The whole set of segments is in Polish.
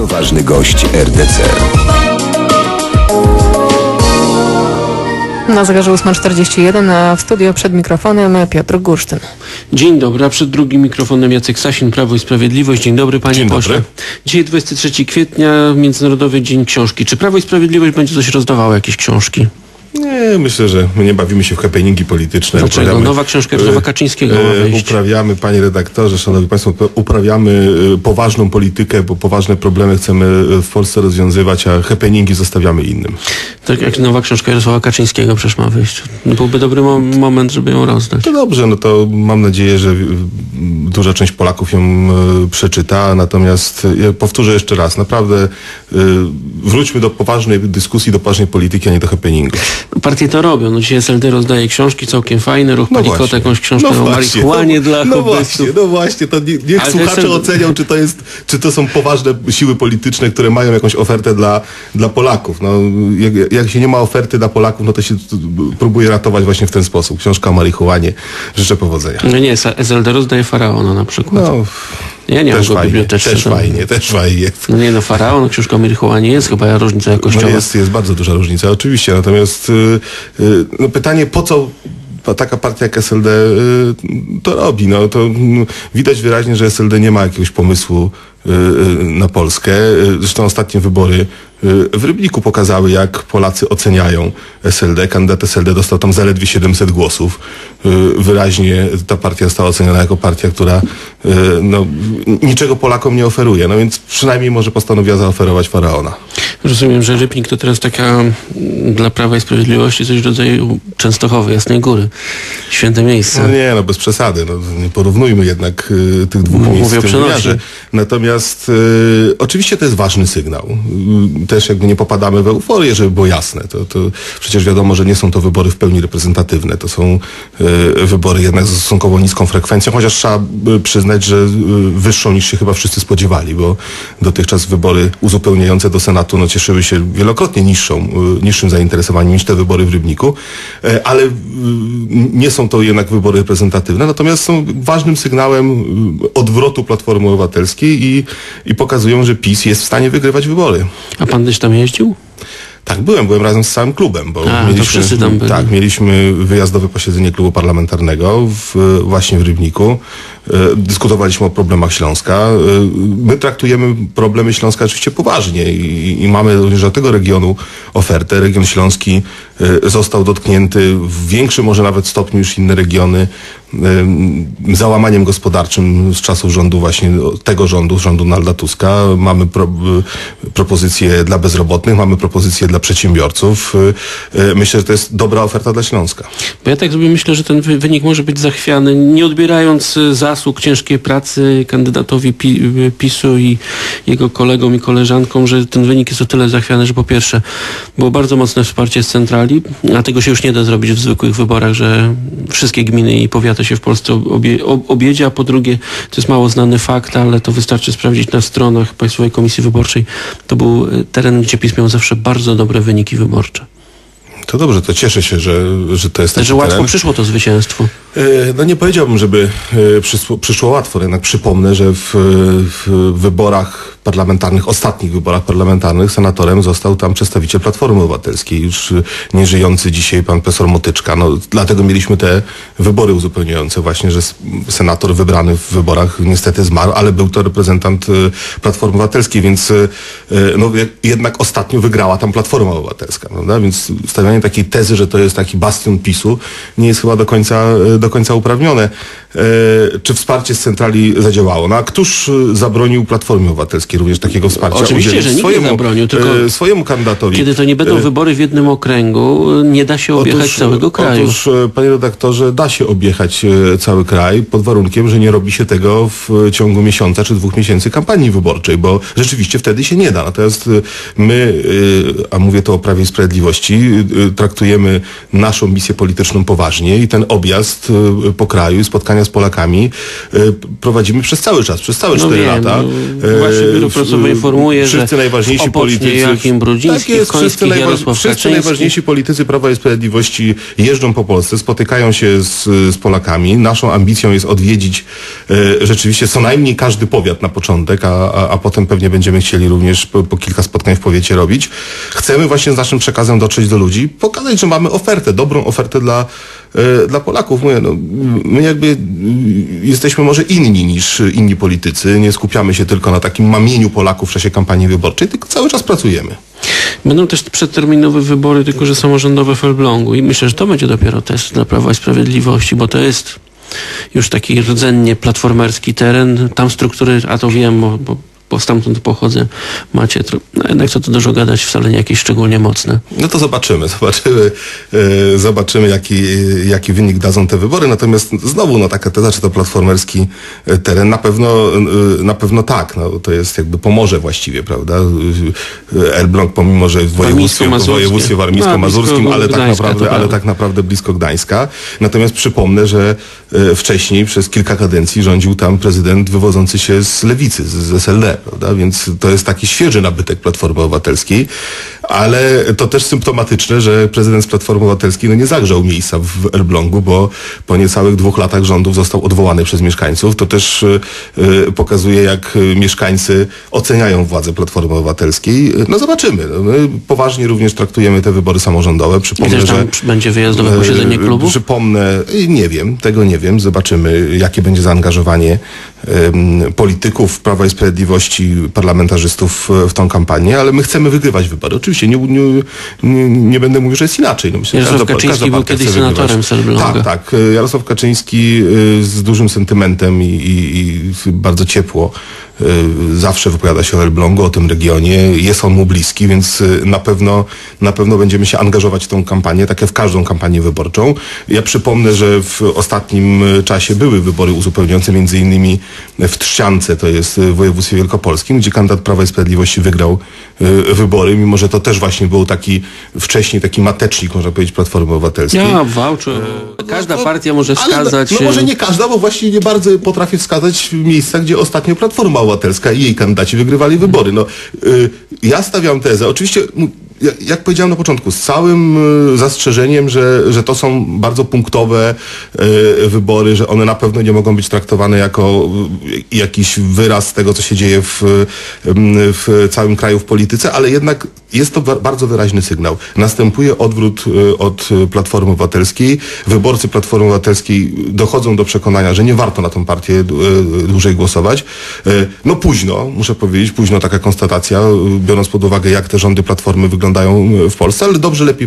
Bardzo ważny gość RDC. Na zegarze 8:41, a w studio przed mikrofonem Piotr Gursztyn. Dzień dobry, a przed drugim mikrofonem Jacek Sasin, Prawo i Sprawiedliwość. Dzień dobry, panie pośle. Dzisiaj 23 kwietnia, Międzynarodowy Dzień Książki. Czy Prawo i Sprawiedliwość będzie coś rozdawało, jakieś książki? Nie, myślę, że my nie bawimy się w happeningi polityczne. Dlaczego? Nowa książka Jarosława Kaczyńskiego ma wyjść. Uprawiamy, panie redaktorze, szanowni państwo, uprawiamy poważną politykę, bo poważne problemy chcemy w Polsce rozwiązywać, a happeningi zostawiamy innym. Tak jak nowa książka Jarosława Kaczyńskiego przecież ma wyjść. Byłby dobry moment, żeby ją rozdać. To dobrze, no to mam nadzieję, że duża część Polaków ją przeczyta, natomiast ja powtórzę jeszcze raz, naprawdę wróćmy do poważnej dyskusji, do poważnej polityki, a nie do happeningu. Partie to robią. No dzisiaj SLD rozdaje książki całkiem fajne. Ruch Palikota jakąś książkę o marihuanie dla hobbystów. No właśnie, to niech słuchacze ocenią, czy to są poważne siły polityczne, które mają jakąś ofertę dla Polaków. No, jak się nie ma oferty dla Polaków, no to się próbuje ratować właśnie w ten sposób. Książka o marihuanie. Życzę powodzenia. No nie, SLD rozdaje Faraona na przykład. No. Ja nie mam go w bibliotece. Też fajnie. No nie, no Faraon, książka o marihuanie jest chyba różnica jakościowa. No jest bardzo duża różnica, oczywiście. Natomiast no pytanie, po co taka partia jak SLD to robi? No to widać wyraźnie, że SLD nie ma jakiegoś pomysłu na Polskę. Zresztą ostatnie wybory w Rybniku pokazały, jak Polacy oceniają SLD. Kandydat SLD dostał tam zaledwie 700 głosów. Wyraźnie ta partia została oceniona jako partia, która no, niczego Polakom nie oferuje. No więc przynajmniej może postanowiła zaoferować Faraona. Rozumiem, że Rybnik to teraz taka dla Prawa i Sprawiedliwości coś w rodzaju Częstochowy, Jasnej Góry. Święte miejsce. No nie, no bez przesady. No, nie porównujmy jednak tych dwóch miejsc w tym wymiarze. Natomiast oczywiście to jest ważny sygnał. Też jakby nie popadamy w euforię, żeby było jasne. To przecież wiadomo, że nie są to wybory w pełni reprezentatywne. To są wybory jednak z stosunkowo niską frekwencją, chociaż trzeba przyznać, że wyższą niż się chyba wszyscy spodziewali, bo dotychczas wybory uzupełniające do Senatu no, cieszyły się wielokrotnie niższym zainteresowaniem niż te wybory w Rybniku, ale nie są to jednak wybory reprezentatywne, natomiast są ważnym sygnałem odwrotu Platformy Obywatelskiej i pokazują, że PiS jest w stanie wygrywać wybory. A pan też tam jeździł? Tak, byłem razem z całym klubem, bo to wszyscy tam byli. Tak, mieliśmy wyjazdowe posiedzenie klubu parlamentarnego właśnie w Rybniku. Dyskutowaliśmy o problemach Śląska. My traktujemy problemy Śląska oczywiście poważnie i mamy również do tego regionu ofertę. Region śląski został dotknięty w większym może nawet stopniu niż inne regiony załamaniem gospodarczym z czasów rządu właśnie tego rządu Donalda Tuska. Mamy propozycje dla bezrobotnych, mamy propozycje dla przedsiębiorców. Myślę, że to jest dobra oferta dla Śląska. Bo ja tak sobie myślę, że ten wynik może być zachwiany, nie odbierając zasług ciężkiej pracy kandydatowi PiS-u i jego kolegom i koleżankom, że ten wynik jest o tyle zachwiany, że po pierwsze było bardzo mocne wsparcie z centrali, a tego się już nie da zrobić w zwykłych wyborach, że wszystkie gminy i powiaty się w Polsce objedzie, a po drugie, to jest mało znany fakt, ale to wystarczy sprawdzić na stronach Państwowej Komisji Wyborczej. To był teren, gdzie PiS miał zawsze bardzo dobre wyniki wyborcze. To dobrze, to cieszę się, że to jest taki że łatwo teren. przyszło to zwycięstwo. No nie powiedziałbym, żeby przyszło łatwo, jednak przypomnę, że w wyborach parlamentarnych, ostatnich wyborach parlamentarnych senatorem został tam przedstawiciel Platformy Obywatelskiej, już nieżyjący dzisiaj pan profesor Motyczka. No, dlatego mieliśmy te wybory uzupełniające właśnie, że senator wybrany w wyborach niestety zmarł, ale był to reprezentant Platformy Obywatelskiej, więc no, jednak ostatnio wygrała tam Platforma Obywatelska, prawda? Więc stawianie takiej tezy, że to jest taki bastion PiS-u, nie jest chyba do końca uprawnione. Czy wsparcie z centrali zadziałało? No a któż zabronił Platformie Obywatelskiej również takiego wsparcia? Oczywiście, że nikt nie zabronił, tylko swojemu kandydatowi. Kiedy to nie będą wybory w jednym okręgu, nie da się objechać całego kraju. Otóż, panie redaktorze, da się objechać cały kraj pod warunkiem, że nie robi się tego w ciągu miesiąca czy 2 miesięcy kampanii wyborczej, bo rzeczywiście wtedy się nie da. Natomiast my, a mówię to o Prawie i Sprawiedliwości, traktujemy naszą misję polityczną poważnie i ten objazd po kraju i spotkania z Polakami prowadzimy przez cały czas, przez całe 4 lata. Właśnie biuro prasowe informuje, wszyscy że najważniejsi politycy, Joachim Brudziński, tak jest, Jarosław wszyscy najważniejsi politycy Prawa i Sprawiedliwości jeżdżą po Polsce, spotykają się z Polakami. Naszą ambicją jest odwiedzić rzeczywiście co najmniej każdy powiat na początek, a potem pewnie będziemy chcieli również po kilka spotkań w powiecie robić. Chcemy właśnie z naszym przekazem dotrzeć do ludzi, pokazać, że mamy ofertę, dobrą ofertę dla Polaków. My jakby jesteśmy może inni niż inni politycy. Nie skupiamy się tylko na takim mamieniu Polaków w czasie kampanii wyborczej, tylko cały czas pracujemy. Będą też przedterminowe wybory, tylko że samorządowe w Elblągu i myślę, że to będzie dopiero test dla Prawa i Sprawiedliwości, bo to jest już taki rdzennie platformerski teren. Tam struktury, a to wiem, bo stamtąd pochodzę, macie, no jednak co tu dużo gadać, wcale nie jakieś szczególnie mocne. No to zobaczymy jaki wynik dadzą te wybory, natomiast znowu taka teza, czy to platformerski teren, na pewno tak, to jest jakby Pomorze właściwie, prawda? Elbląg, pomimo że w województwie warmińsko-mazurskim, ale tak naprawdę blisko Gdańska. Natomiast przypomnę, że wcześniej przez kilka kadencji rządził tam prezydent wywodzący się z lewicy, z SLD. Prawda? Więc to jest taki świeży nabytek Platformy Obywatelskiej, ale to też symptomatyczne, że prezydent z Platformy Obywatelskiej nie zagrzał miejsca w Elblągu, bo po niecałych 2 latach rządów został odwołany przez mieszkańców. To też pokazuje, jak mieszkańcy oceniają władzę Platformy Obywatelskiej. No zobaczymy. My poważnie również traktujemy te wybory samorządowe. Przypomnę, że będzie wyjazdowe posiedzenie klubu? Nie wiem, tego nie wiem. Zobaczymy, jakie będzie zaangażowanie polityków Prawa i Sprawiedliwości, parlamentarzystów w tą kampanię, ale my chcemy wygrywać wybory. Oczywiście nie będę mówił, że jest inaczej. Myślę, Jarosław Kaczyński był kiedyś senatorem z Elbląga. Tak. Jarosław Kaczyński z dużym sentymentem i bardzo ciepło zawsze wypowiada się o Elblągu, o tym regionie. Jest on mu bliski, więc na pewno będziemy się angażować w tą kampanię, tak jak w każdą kampanię wyborczą. Ja przypomnę, że w ostatnim czasie były wybory uzupełniające, między innymi w Trzciance, to jest w województwie wielkopolskim, gdzie kandydat Prawa i Sprawiedliwości wygrał wybory, mimo że to też właśnie był wcześniej taki matecznik, można powiedzieć, Platformy Obywatelskiej. Ja wałczę. Każda partia może wskazać... Ale, może nie każda, bo właśnie nie bardzo potrafię wskazać miejsca, gdzie ostatnio Platforma Obywatelska i jej kandydaci wygrywali wybory. Ja stawiam tezę, oczywiście, jak powiedziałem na początku, z całym zastrzeżeniem, że to są bardzo punktowe wybory, że one na pewno nie mogą być traktowane jako jakiś wyraz tego, co się dzieje w całym kraju w polityce, ale jednak jest to bardzo wyraźny sygnał. Następuje odwrót od Platformy Obywatelskiej. Wyborcy Platformy Obywatelskiej dochodzą do przekonania, że nie warto na tą partię dłużej głosować. Późno, muszę powiedzieć, taka konstatacja, biorąc pod uwagę, jak te rządy Platformy wyglądają w Polsce, ale dobrze, lepiej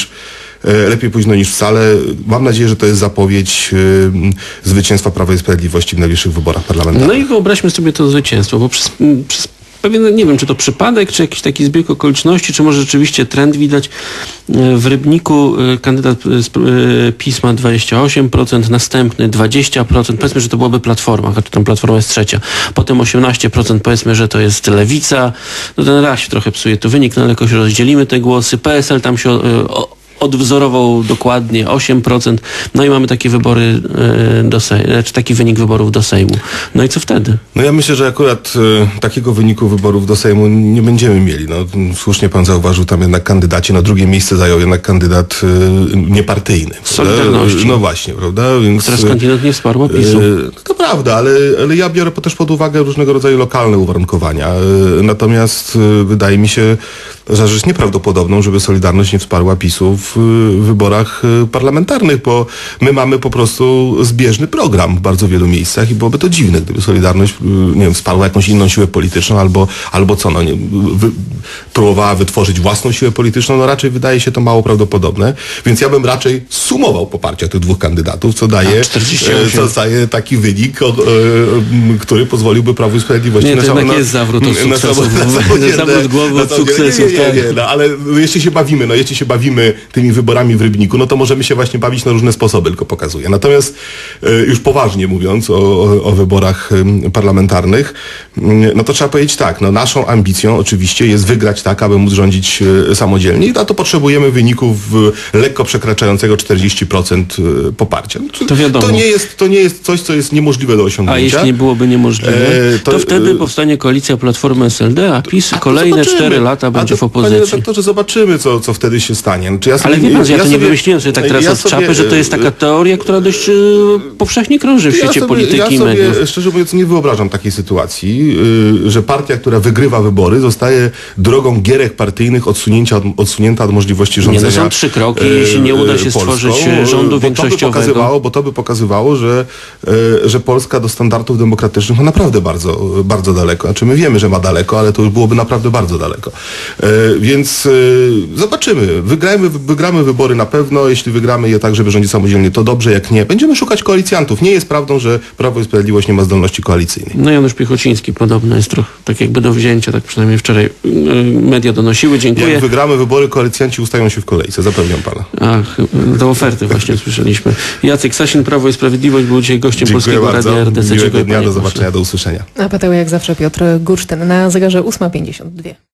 późno niż wcale. Mam nadzieję, że to jest zapowiedź zwycięstwa Prawa i Sprawiedliwości w najbliższych wyborach parlamentarnych. No i wyobraźmy sobie to zwycięstwo, bo przez pewien, nie wiem, czy to przypadek, czy jakiś taki zbieg okoliczności, czy może rzeczywiście trend widać. W Rybniku kandydat PiS ma 28%, następny 20%, powiedzmy, że to byłaby Platforma, choć tam Platforma jest trzecia. Potem 18%, powiedzmy, że to jest Lewica. Ten raz się trochę psuje to wynik, ale jakoś rozdzielimy te głosy. PSL tam się odwzorował dokładnie 8%. No i mamy takie wybory czy taki wynik wyborów do Sejmu. No i co wtedy? Ja myślę, że akurat takiego wyniku wyborów do Sejmu nie będziemy mieli. Słusznie pan zauważył, tam jednak kandydaci, drugie miejsce zajął jednak kandydat niepartyjny. Solidarności. No właśnie, prawda? Więc, która skądinąd nie wsparła PiS-u. To prawda, ale ja biorę też pod uwagę różnego rodzaju lokalne uwarunkowania. Natomiast wydaje mi się, że rzecz nieprawdopodobną, żeby Solidarność nie wsparła PiS-u w wyborach parlamentarnych, bo my mamy po prostu zbieżny program w bardzo wielu miejscach i byłoby to dziwne, gdyby Solidarność, wsparła jakąś inną siłę polityczną albo co, próbowała wytworzyć własną siłę polityczną, raczej wydaje się to mało prawdopodobne, więc ja bym raczej sumował poparcia tych dwóch kandydatów, co daje taki wynik, który pozwoliłby Prawu i Sprawiedliwości jest zawrót od sukcesów. Zawrót głowy od sukcesów. no ale jeśli się bawimy tymi wyborami w Rybniku, no to możemy się właśnie bawić na różne sposoby, tylko pokazuje. Natomiast już poważnie mówiąc o wyborach parlamentarnych, no to trzeba powiedzieć tak, no naszą ambicją oczywiście jest wygrać tak, aby móc rządzić samodzielnie i na to potrzebujemy wyników lekko przekraczającego 40% poparcia. To wiadomo. To nie jest coś, co jest niemożliwe do osiągnięcia. A jeśli byłoby niemożliwe, to wtedy powstanie koalicja Platformy SLD, a PiS kolejne 4 lata będzie w opozycji. Panie redaktorze, zobaczymy, co wtedy się stanie. Ale wie pan, ja to nie wymyśliłem sobie tak teraz od czapy, że to jest taka teoria, która dość powszechnie krąży w świecie polityki i mediów. Szczerze mówiąc, nie wyobrażam takiej sytuacji, że partia, która wygrywa wybory, zostaje drogą gierek partyjnych odsunięta od możliwości rządzenia. Nie, to są 3 kroki, jeśli nie uda się stworzyć rządu większościowego. Bo to by pokazywało, że Polska do standardów demokratycznych ma naprawdę bardzo, bardzo daleko. Znaczy my wiemy, że ma daleko, ale to już byłoby naprawdę bardzo daleko. Więc zobaczymy. Wygramy wybory na pewno. Jeśli wygramy je tak, żeby rządzić samodzielnie, to dobrze. Jak nie, będziemy szukać koalicjantów. Nie jest prawdą, że Prawo i Sprawiedliwość nie ma zdolności koalicyjnej. No Janusz Piechociński podobno jest trochę tak jakby do wzięcia, tak przynajmniej wczoraj media donosiły. Dziękuję. Jak wygramy wybory, koalicjanci ustają się w kolejce. Zapewniam pana. Ach, do oferty właśnie słyszeliśmy. Jacek Sasin, Prawo i Sprawiedliwość, był dzisiaj gościem Polskiego Radia RDC. Miłego dnia, do zobaczenia, do usłyszenia. A pytał jak zawsze Piotr Gursztyn na zegarze 8:52.